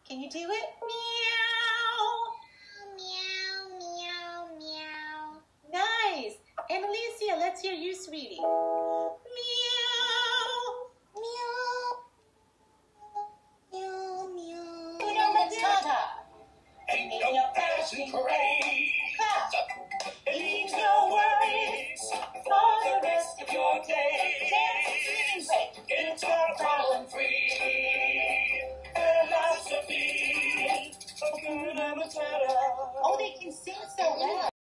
Can you do it? Meow. Meow, meow, meow. Nice. And Alicia, let's hear you, sweetie. Meow. Meow, meow. Una Matata. Ain't no passing train. Clap. It leaves no worries for the rest of your day. It's a problem-free philosophy. Hakuna Matata. Oh, they can sing so well.